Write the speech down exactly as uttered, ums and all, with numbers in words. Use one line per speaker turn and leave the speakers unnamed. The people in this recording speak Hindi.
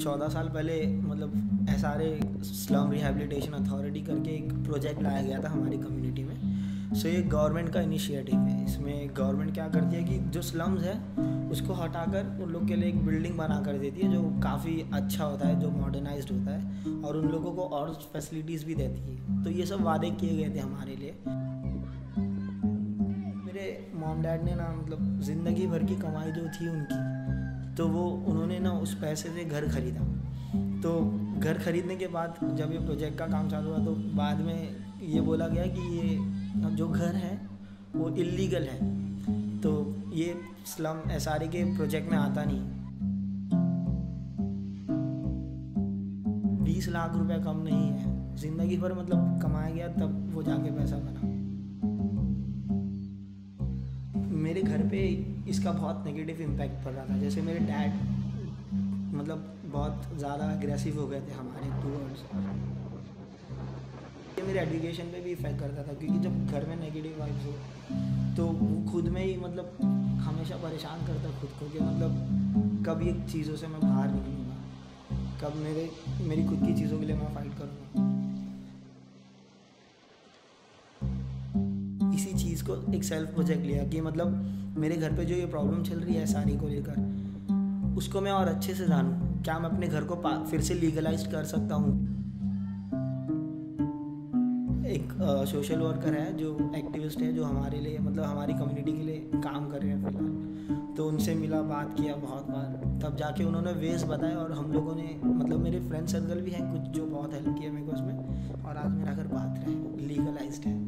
चौदह साल पहले मतलब S R A slum rehabilitation authority करके एक प्रोजेक्ट लाया गया था हमारी कम्युनिटी में। सो ये गवर्नमेंट का इनिशिएटिव है। इसमें गवर्नमेंट क्या करती है कि जो स्लम्स है उसको हटाकर उन लोग के लिए एक बिल्डिंग बना कर देती है जो काफ़ी अच्छा होता है, जो मॉडर्नाइज्ड होता है और उन लोगों को और फैसिलिटीज़ भी देती है। तो ये सब वादे किए गए थे हमारे लिए। मेरे मॉम डैड ने ना मतलब ज़िंदगी भर की कमाई जो थी उनकी, तो वो उन्होंने ना उस पैसे से घर ख़रीदा। तो घर ख़रीदने के बाद जब ये प्रोजेक्ट का काम चालू हुआ तो बाद में ये बोला गया कि ये जो घर है वो इल्लीगल है, तो ये स्लम एस आर ए के प्रोजेक्ट में आता नहीं। बीस लाख रुपए कम नहीं है, ज़िंदगी भर मतलब कमाया गया तब वो जाके पैसा बना। मेरे घर पे इसका बहुत नेगेटिव इम्पैक्ट पड़ रहा था। जैसे मेरे डैड मतलब बहुत ज़्यादा एग्रेसिव हो गए थे हमारे टूवर्ड्स। ये मेरे एजुकेशन पे भी इफ़ेक्ट करता था, क्योंकि जब घर में नेगेटिव वाइब्स हो तो वो खुद में ही मतलब हमेशा परेशान करता खुद को कि मतलब कब ये चीज़ों से मैं बाहर निकलूँगा, कब मेरे मेरी खुद की चीज़ों के लिए मैं फ़ाइट करूँगा। इसी चीज़ को एक सेल्फ प्रोजेक्ट लिया कि मतलब मेरे घर पे जो ये प्रॉब्लम चल रही है सारी को लेकर, उसको मैं और अच्छे से जानूँ। क्या मैं अपने घर को फिर से लीगलाइज कर सकता हूँ? एक सोशल वर्कर है जो एक्टिविस्ट है, जो हमारे लिए मतलब हमारी कम्युनिटी के लिए काम कर रहे हैं फ़िलहाल। तो उनसे मिला, बात किया बहुत बार, तब जाके उन्होंने वेज बताया और हम लोगों ने मतलब मेरे फ्रेंड सर्कल भी हैं कुछ जो बहुत हेल्प किया मेरे को उसमें, और आज मेरा घर बात रहा है, लीगलाइज्ड है।